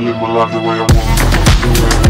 live my life the way I wanna do it.